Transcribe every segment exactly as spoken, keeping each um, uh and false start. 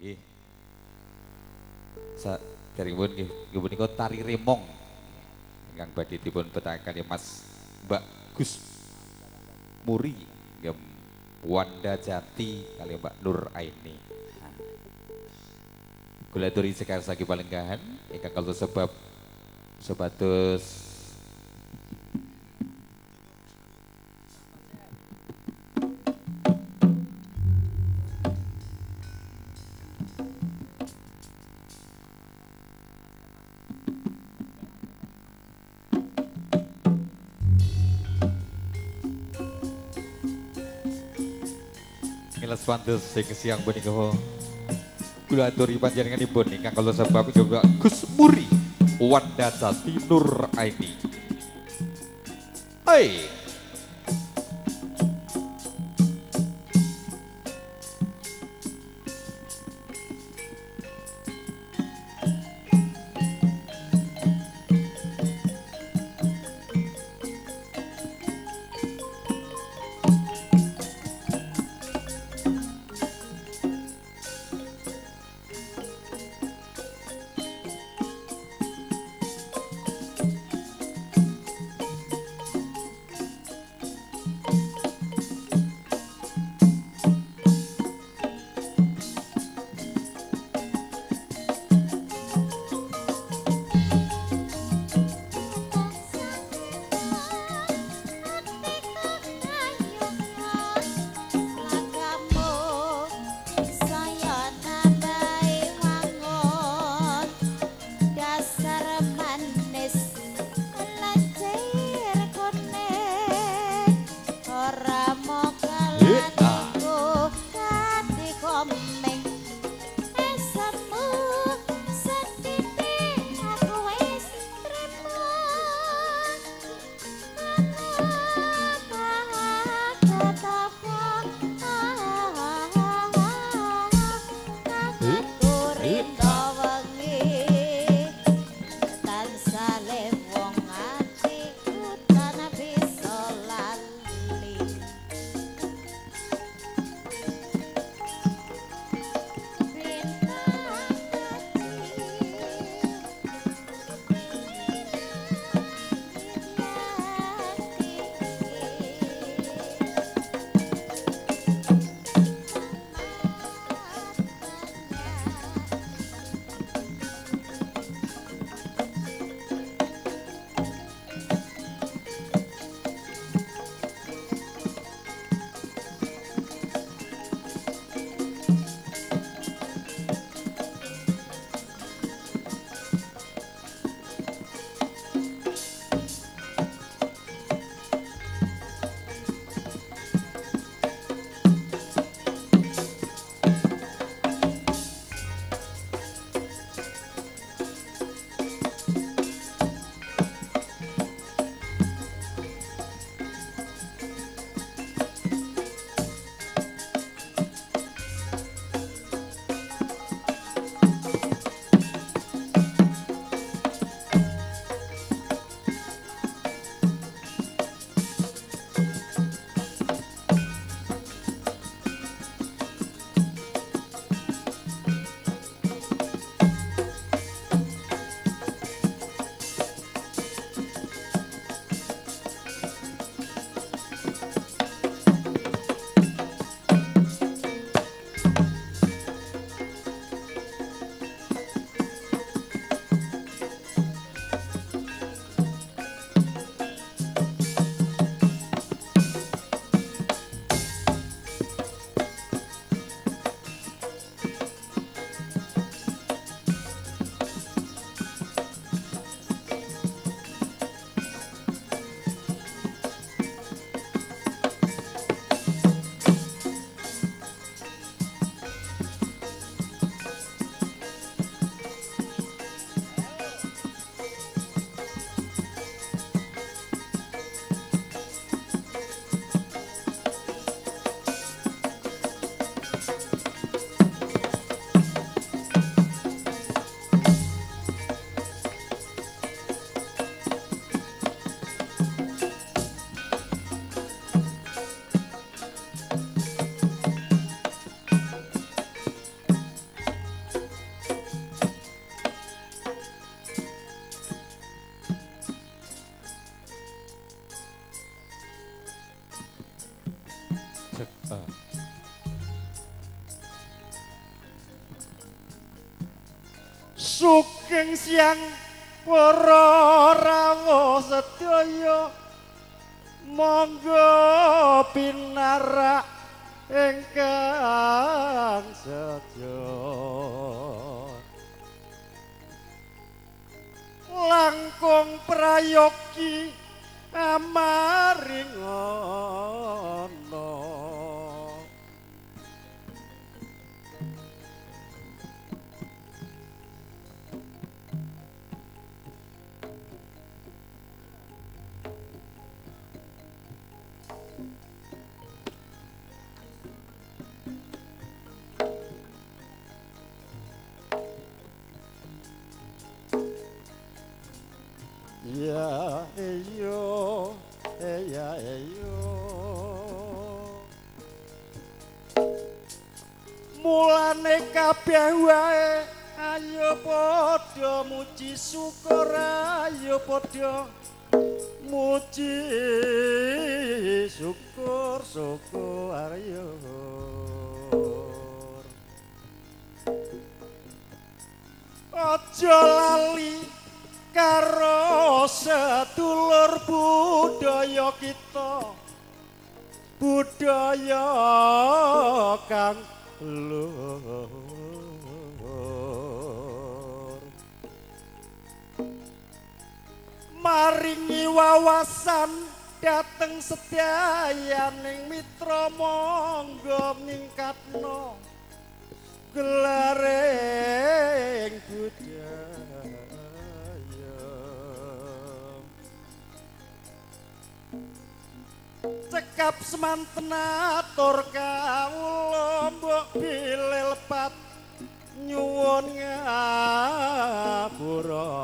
Nggih. Sa deripun nggih nggih punika tari remong ingkang badhe dipun betakaken ya Mas Mbak Gus Muri nggih Wanda Jati kali Mbak Nur Aini. Kula aturi sekar sagi palenggahan ingkang kalih sebab sebatus ngilas pantes sing siang punika kula aturi panjenenganipun ingkang kula sebab juga Gus Muri Wanda Jati Nur Aini. Hai Sugeng siang para rawuh sedaya monggo pinarak ingkang sedya langkung prayogi amaringono ya eyo ya eyo mulane kabeh wae ayo padha muji syukur ayo padha muji syukur syukur ayo aja lali karo sedulur budaya kita budaya kang luhur maringi wawasan dateng sedyayaning mitra monggo ningkatno gelaring budaya cekap semanten atur kawula mbok bilih lepat nyuwun ngapura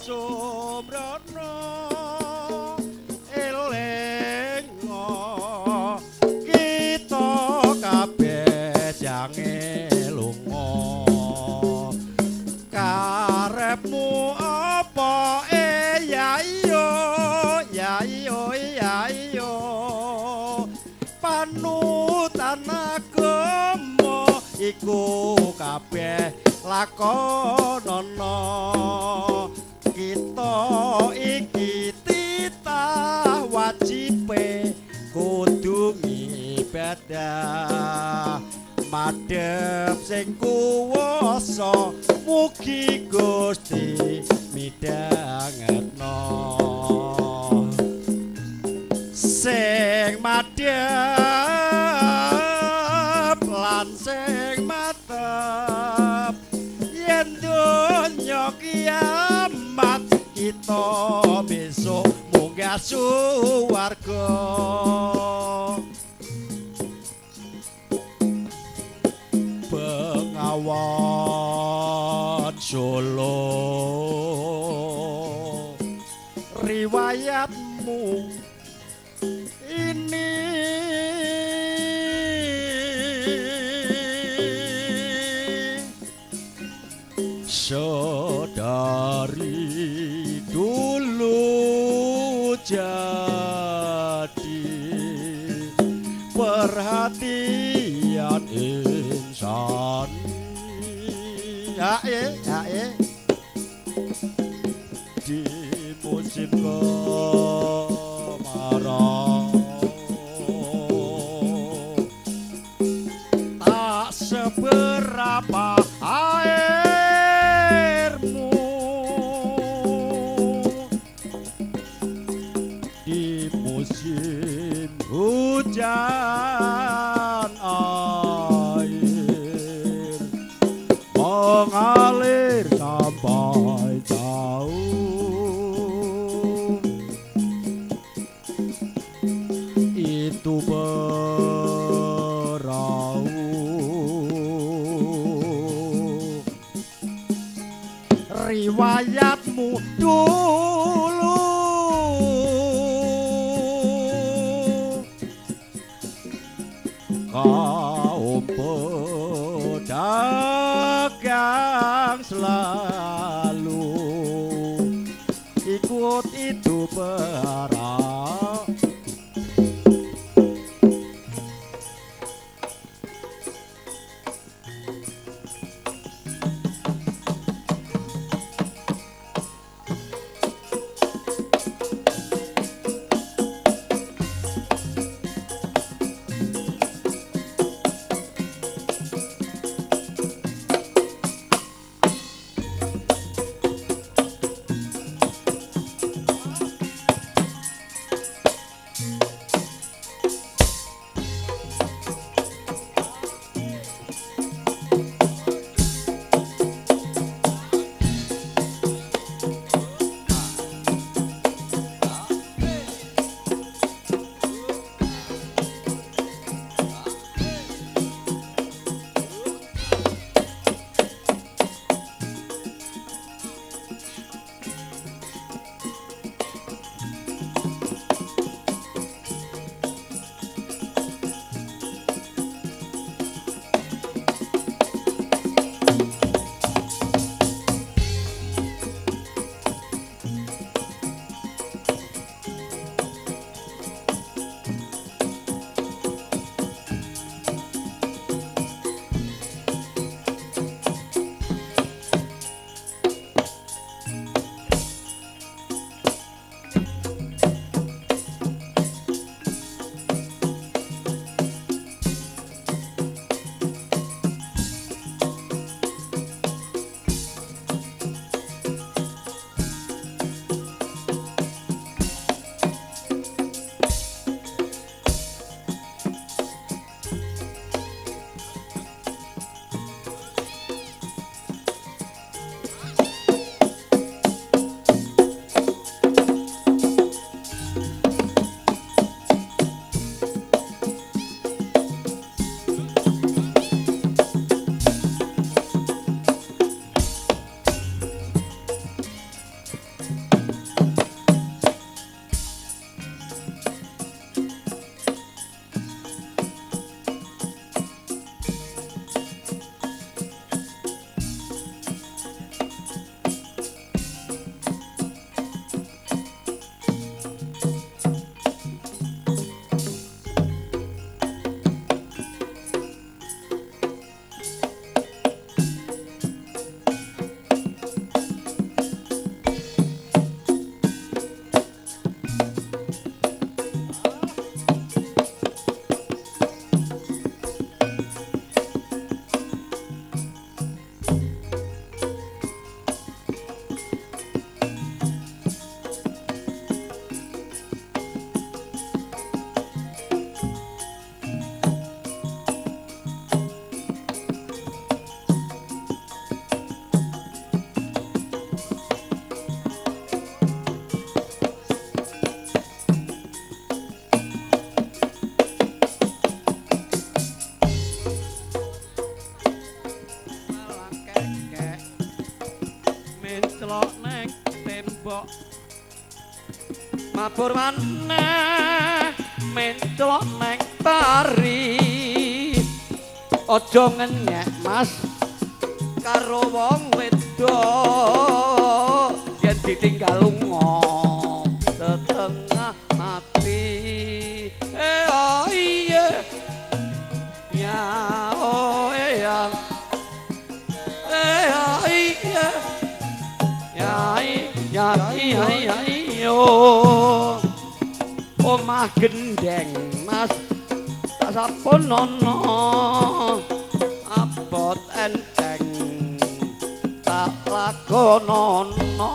sumrana elengo kita kabeh jange lunga karepmu apa eh ya iyo ya iyo ya iyo panutan agama iku kabeh lakonana kita iki titah wajibe kudu ibadah madhep sing kuwasa mugi Gusti midhangetna sing madhep lan sing matep yen donya kiamat kita besok munggah suwarga Bengawan Solo riwayatmu ini sedari dulu jadi perhatian insan ya eh ya eh di musim kemarau tak seberapa airmu di musim hujan air mengalir sampai jauh itu perahu riwayatmu dulu kaum pedagang selalu ikut itu perahu mabur maneh mencelok neng tari aja ngenyek mas karo wong wedok yen ditinggal lunga setengah mati eh oh iya ya oh iya eh oh iya ya ya ya ya yo omah gendeng mas tak saponono abot enteng tak lakonono